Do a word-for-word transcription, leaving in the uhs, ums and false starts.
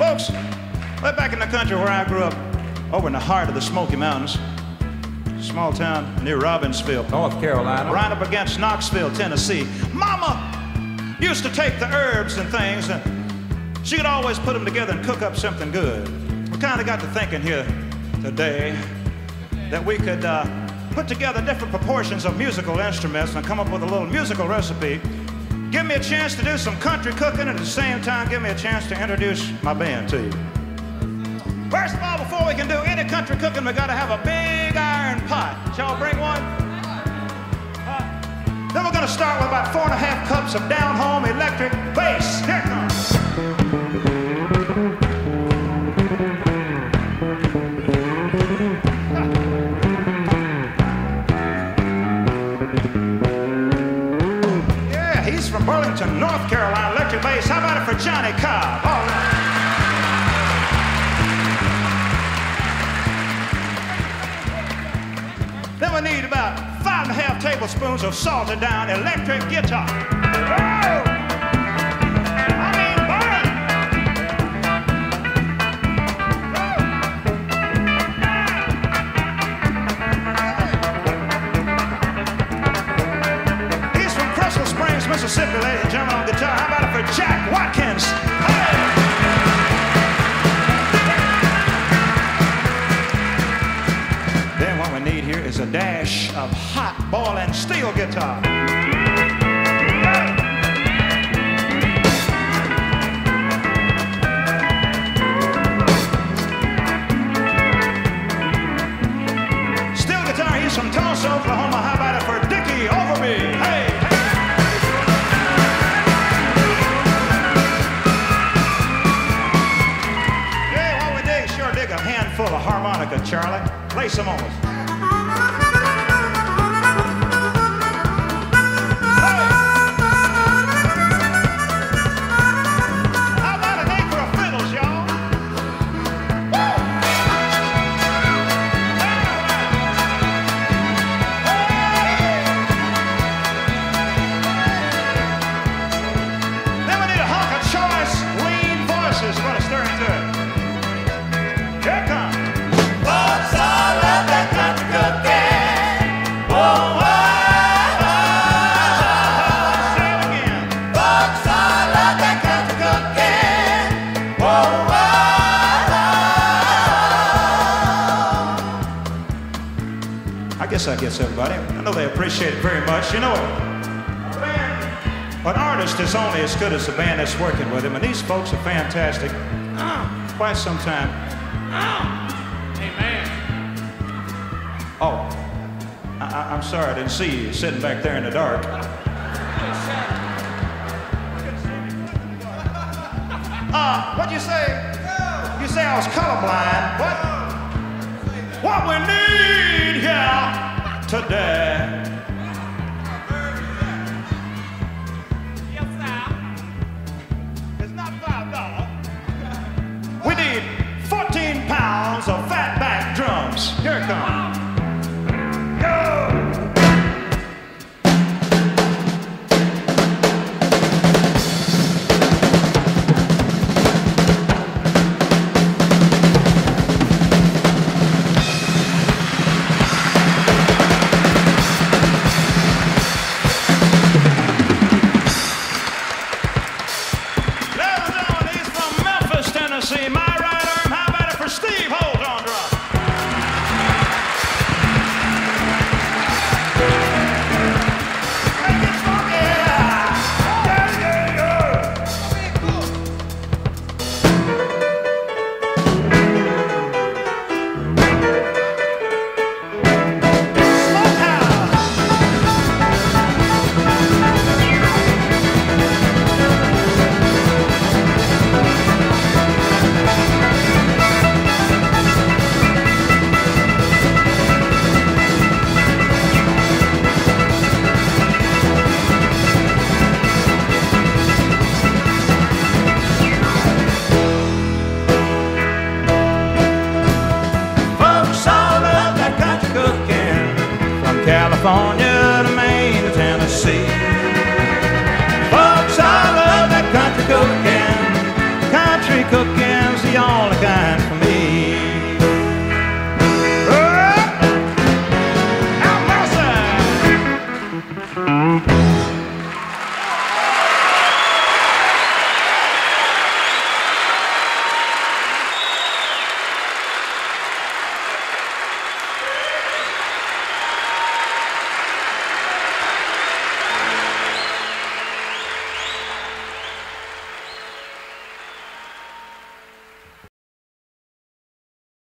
Folks, way back in the country where I grew up, over in the heart of the Smoky Mountains, small town near Robbinsville, North Carolina, right up against Knoxville, Tennessee. Mama used to take the herbs and things, and she could always put them together and cook up something good. We kind of got to thinking here today that we could uh, put together different proportions of musical instruments and come up with a little musical recipe. Give me a chance to do some country cooking, and at the same time give me a chance to introduce my band to you. First of all, before we can do any country cooking, we got to have a big iron pot. Shall I bring one? Uh, then we're going to start with about four and a half cups of down-home electric bass. Here it comes. Yeah, he's from Burlington, North Carolina, electric bass. How about it for Johnny Cobb? All right. Then we need about five and a half tablespoons of salted down electric guitar. Oh! I mean, burn! Oh! He's from Crystal Springs, Mississippi, ladies and gentlemen, on guitar. How about it for Jack Watkins? Hey! Here is a dash of hot boiling steel guitar. Steel guitar, he's from Tulsa, Oklahoma. How about it for Dickie Overby? Hey! Yeah, what we dig, sure dig a handful of harmonica, Charlie. Play some on us. I guess everybody, I know they appreciate it very much. You know, a band, an artist is only as good as the band that's working with him, and these folks are fantastic. Oh, quite some time. Oh, amen. Oh, I, I'm sorry, I didn't see you sitting back there in the dark. Uh, what'd you say? You say I was colorblind. What? What we need here today. Yes, sir. It's not five dollars. We need fourteen pounds of fatback drums. Here it comes. Go! California.